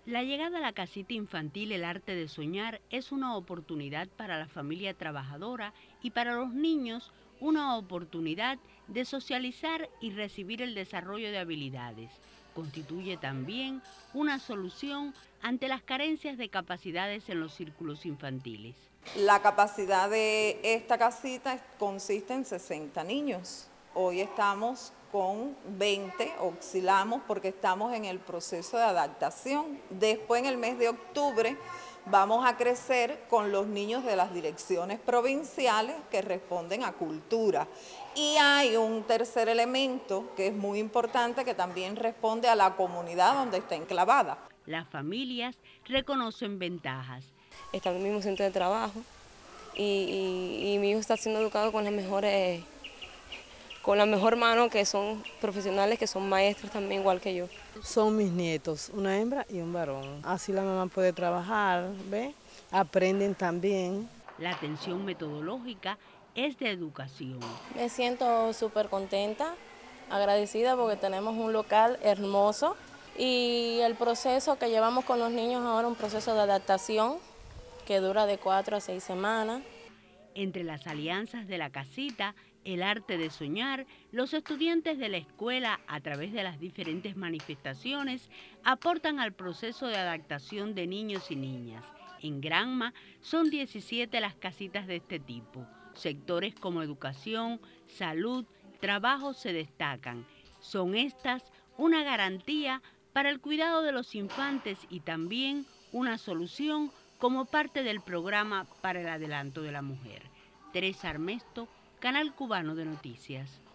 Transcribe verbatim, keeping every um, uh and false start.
La llegada a la casita infantil El Arte de Soñar es una oportunidad para la familia trabajadora y para los niños una oportunidad de socializar y recibir el desarrollo de habilidades. Constituye también una solución ante las carencias de capacidades en los círculos infantiles. La capacidad de esta casita consiste en sesenta niños. Hoy estamos con veinte, oscilamos porque estamos en el proceso de adaptación. Después, en el mes de octubre, vamos a crecer con los niños de las direcciones provinciales que responden a cultura. Y hay un tercer elemento que es muy importante que también responde a la comunidad donde está enclavada. Las familias reconocen ventajas. Está en el mismo centro de trabajo y, y, y mi hijo está siendo educado con las mejores, con la mejor mano, que son profesionales, que son maestros también igual que yo. Son mis nietos, una hembra y un varón. Así la mamá puede trabajar, ¿ve? Aprenden también. La atención metodológica es de educación. Me siento súper contenta, agradecida porque tenemos un local hermoso y el proceso que llevamos con los niños ahora, un proceso de adaptación que dura de cuatro a seis semanas. Entre las alianzas de la casita El Arte de Soñar, los estudiantes de la escuela, a través de las diferentes manifestaciones, aportan al proceso de adaptación de niños y niñas. En Granma son diecisiete las casitas de este tipo. Sectores como educación, salud, trabajo se destacan. Son estas una garantía para el cuidado de los infantes y también una solución como parte del programa para el adelanto de la mujer. Teresa Armesto, Canal Cubano de Noticias.